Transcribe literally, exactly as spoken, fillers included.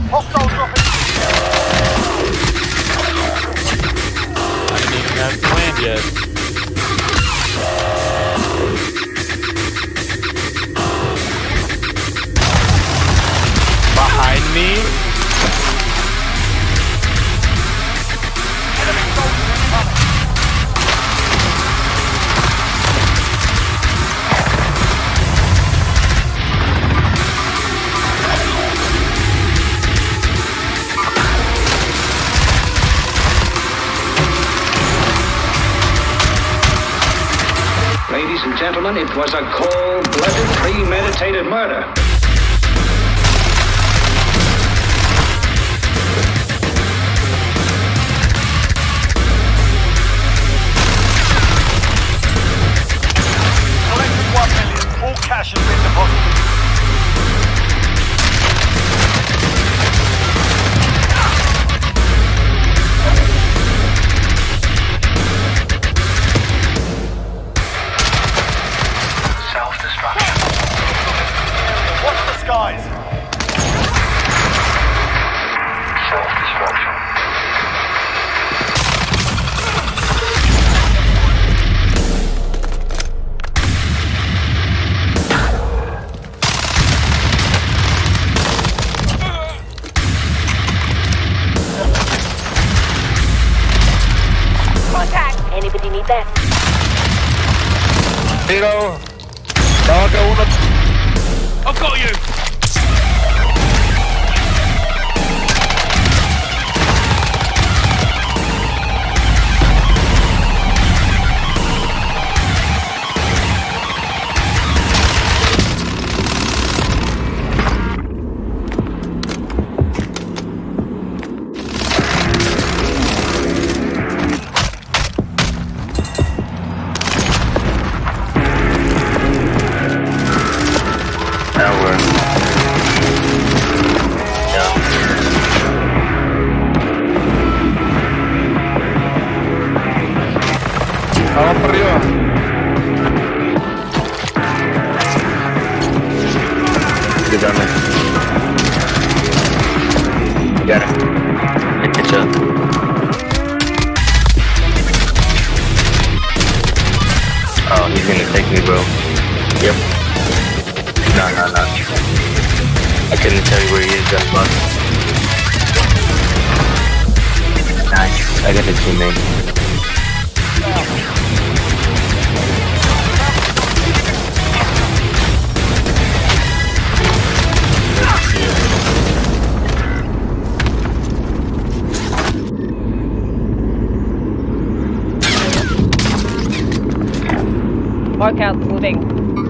Hostile dropping. I didn't even have to land yet. Behind me? Enemy soldiers incoming. Ladies and gentlemen, it was a cold-blooded, premeditated murder. Collected one million. All cash has been deposited. Self-destruction. Watch the skies. Self-destruction. Contact! Anybody need that? Zero. Dog uno. I've got you. Vamos por arriba. Get down there. Got it. I catch up. Oh, he's gonna take me, bro. Yep. No, no, no. I couldn't tell you where he is, that fuck. Nice. I got his teammate. Mark out, moving.